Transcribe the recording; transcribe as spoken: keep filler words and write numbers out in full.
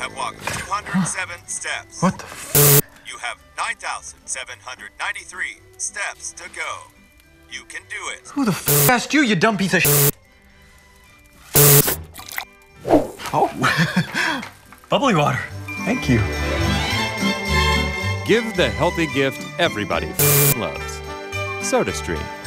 have walked two hundred seven steps. What the f? You have nine thousand seven hundred ninety-three steps to go. You can do it. Who the f asked you, you dumb piece of shit? Oh. Bubbly water. Thank you. Give the healthy gift everybody loves. SodaStream.